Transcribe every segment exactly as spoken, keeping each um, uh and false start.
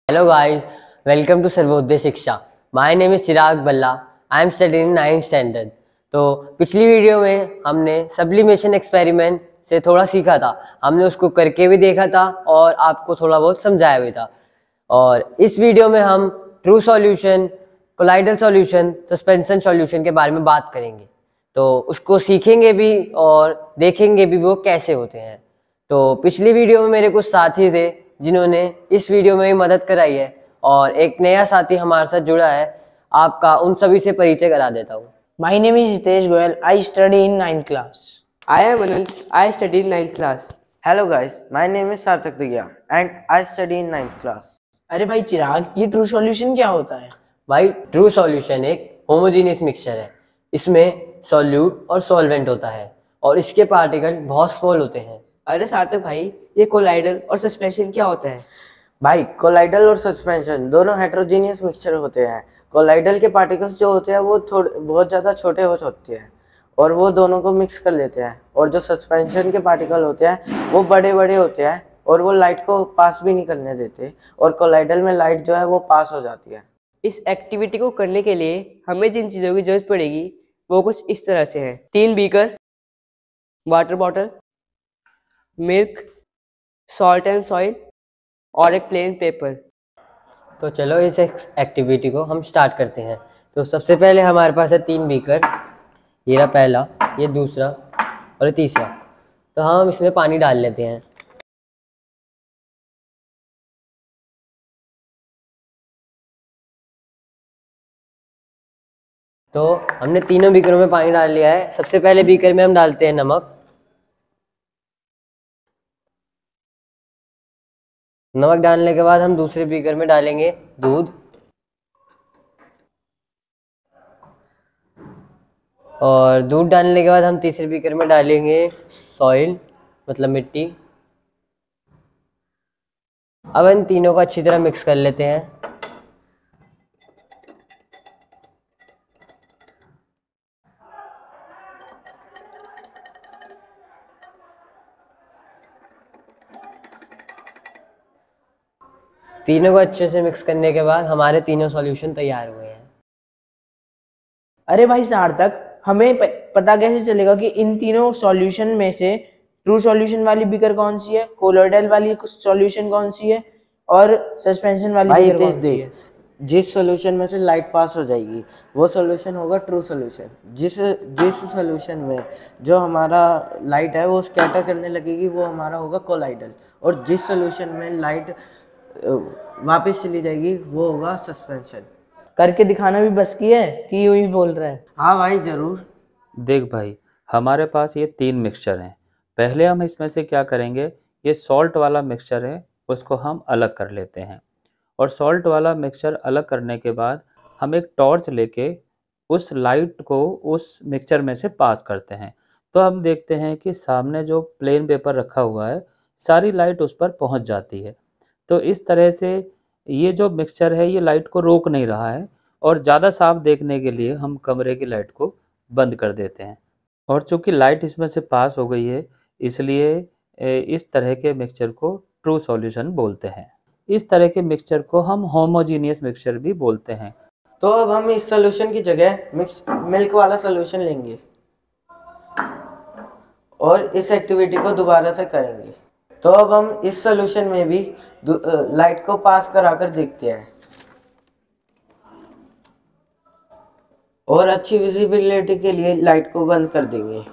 Hello guys, welcome to Sarvodaya शिक्षा। My name is चिराग बल्ला। I am studying in ninth standard. तो पिछली video में हमने सब्लिमेशन एक्सपेरिमेंट से थोड़ा सीखा था, हमने उसको करके भी देखा था और आपको थोड़ा बहुत समझाया भी था। और इस वीडियो में हम true solution, colloidal solution, suspension solution के बारे में बात करेंगे। तो उसको सीखेंगे भी और देखेंगे भी वो कैसे होते हैं। तो पिछली वीडियो में मेरे कुछ साथी थे जिन्होंने इस वीडियो में भी मदद कराई है और एक नया साथी हमारे साथ जुड़ा है। आपका उन सभी से परिचय करा देता हूँ। My name is Hitesh Goyal. I study in ninth class. I am Anand. I study in ninth class. Hello guys, my name is Sarthak Digya and I study in ninth class. अरे भाई चिराग, ये true solution क्या होता है? भाई true solution एक homogeneous mixture है। इसमें सॉल्यूट और सॉल्वेंट होता है और इसके पार्टिकल बहुत स्मॉल होते हैं। अरे सार्थक भाई, ये कोलाइडल और सस्पेंशन क्या होता है? भाई कोलाइडल और सस्पेंशन दोनों हेट्रोजीनियस मिक्सचर होते हैं। कोलाइडल के पार्टिकल्स जो होते हैं वो थोड़े बहुत ज़्यादा छोटे हो होते हैं और वो दोनों को मिक्स कर लेते हैं, और जो सस्पेंशन के पार्टिकल होते हैं वो बड़े बड़े होते हैं और वो लाइट को पास भी नहीं करने देते, और कोलाइडल में लाइट जो है वो पास हो जाती है। इस एक्टिविटी को करने के लिए हमें जिन चीज़ों की जरूरत पड़ेगी वो कुछ इस तरह से हैं। तीन beaker, water bottle, milk, salt and soil और एक प्लेन पेपर। तो चलो इस एक्टिविटी को हम स्टार्ट करते हैं। तो सबसे पहले हमारे पास है तीन बीकर। ये रहा पहला, ये दूसरा और ये तीसरा। तो हम इसमें पानी डाल लेते हैं। तो हमने तीनों बीकरों में पानी डाल लिया है। सबसे पहले बीकर में हम डालते हैं नमक। नमक डालने के बाद हम दूसरे बीकर में डालेंगे दूध, और दूध डालने के बाद हम तीसरे बीकर में डालेंगे सॉइल मतलब मिट्टी। अब इन तीनों को अच्छी तरह मिक्स कर लेते हैं। तीनों को अच्छे से मिक्स करने के बाद हमारे तीनों सॉल्यूशन तैयार हुए हैं। अरे भाई सार्थक, हमें प, पता कैसे चलेगा कि इन तीनों सॉल्यूशन में से ट्रू सॉल्यूशन वाली बीकर कौन सी है, कोलाइडल वाली सॉल्यूशन कौन सी है और सस्पेंशन वाली बीकर कौन सी है? जिस सॉल्यूशन में से लाइट पास हो जाएगी वो सॉल्यूशन होगा ट्रू सॉल्यूशन। जिस जिस सॉल्यूशन में जो हमारा लाइट है वो स्कैटर करने लगेगी वो हमारा होगा कोलाइडल, और जिस सॉल्यूशन में लाइट वापस चली जाएगी वो होगा सस्पेंशन। करके दिखाना भी बस की है कि यूं ही बोल रहा है? हाँ भाई जरूर। देख भाई, हमारे पास ये तीन मिक्सचर हैं। पहले हम इसमें से क्या करेंगे, ये सॉल्ट वाला मिक्सचर है उसको हम अलग कर लेते हैं, और सॉल्ट वाला मिक्सचर अलग करने के बाद हम एक टॉर्च लेके उस लाइट को उस मिक्सचर में से पास करते हैं। तो हम देखते हैं कि सामने जो प्लेन पेपर रखा हुआ है सारी लाइट उस पर पहुंच जाती है। तो इस तरह से ये जो मिक्सचर है ये लाइट को रोक नहीं रहा है, और ज़्यादा साफ देखने के लिए हम कमरे की लाइट को बंद कर देते हैं। और चूँकि लाइट इसमें से पास हो गई है इसलिए इस तरह के मिक्सचर को ट्रू सॉल्यूशन बोलते हैं। इस तरह के मिक्सचर को हम होमोजीनियस मिक्सचर भी बोलते हैं। तो अब हम इस सॉल्यूशन की जगह मिक्स मिल्क वाला सॉल्यूशन लेंगे और इस एक्टिविटी को दोबारा से करेंगे। तो अब हम इस सॉल्यूशन में भी लाइट को पास कराकर देखते हैं, और अच्छी विजिबिलिटी के लिए लाइट को बंद कर देंगे।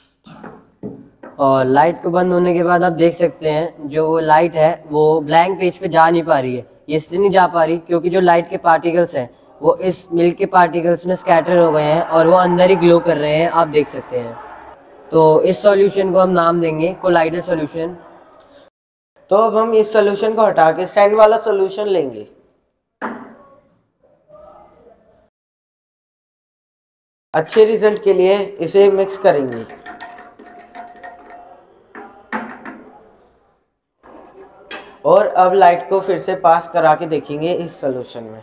और लाइट को बंद होने के बाद आप देख सकते हैं जो लाइट है वो ब्लैंक पेज पे जा नहीं पा रही है। ये इसलिए नहीं जा पा रही क्योंकि जो लाइट के पार्टिकल्स हैं वो इस मिल्क के पार्टिकल्स में स्कैटर हो गए हैं और वो अंदर ही ग्लो कर रहे हैं, आप देख सकते हैं। तो इस सॉल्यूशन को हम नाम देंगे कोलाइडल सॉल्यूशन। तो अब हम इस सॉल्यूशन को हटा के सैंड वाला सॉल्यूशन लेंगे। अच्छे रिजल्ट के लिए इसे मिक्स करेंगे। और अब लाइट को फिर से पास करा के देखेंगे इस सॉल्यूशन में।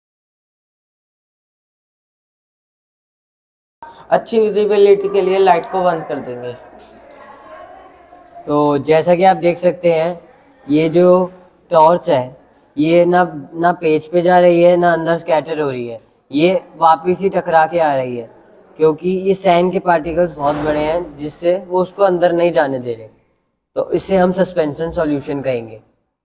अच्छी विजिबिलिटी के लिए लाइट को बंद कर देंगे। तो जैसा कि आप देख सकते हैं ये जो टॉर्च है ये ना ना पेज पे जा रही है ना अंदर स्कैटर हो रही है, ये वापस ही टकरा के आ रही है क्योंकि ये सैंड के पार्टिकल्स बहुत बड़े हैं जिससे वो उसको अंदर नहीं जाने दे रहे। तो इसे हम सस्पेंशन सॉल्यूशन कहेंगे।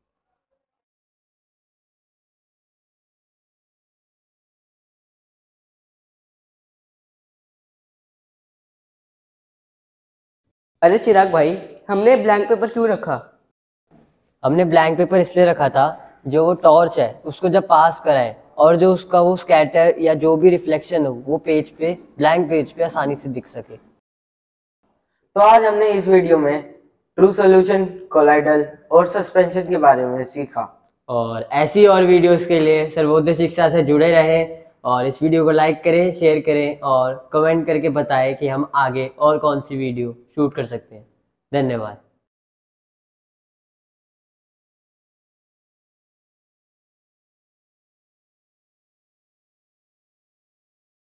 अरे चिराग भाई, हमने ब्लैंक पेपर क्यों रखा? हमने ब्लैंक पेपर इसलिए रखा था, जो वो टॉर्च है उसको जब पास कराए और जो उसका वो स्कैटर या जो भी रिफ्लेक्शन हो वो पेज पे, ब्लैंक पेज पे आसानी से दिख सके। तो आज हमने इस वीडियो में ट्रू सॉल्यूशन, कोलाइडल और सस्पेंशन के बारे में सीखा। और ऐसी और वीडियोस के लिए सर्वोदय शिक्षा से जुड़े रहें और इस वीडियो को लाइक करें, शेयर करें और कमेंट करके बताएं कि हम आगे और कौन सी वीडियो शूट कर सकते हैं। धन्यवाद।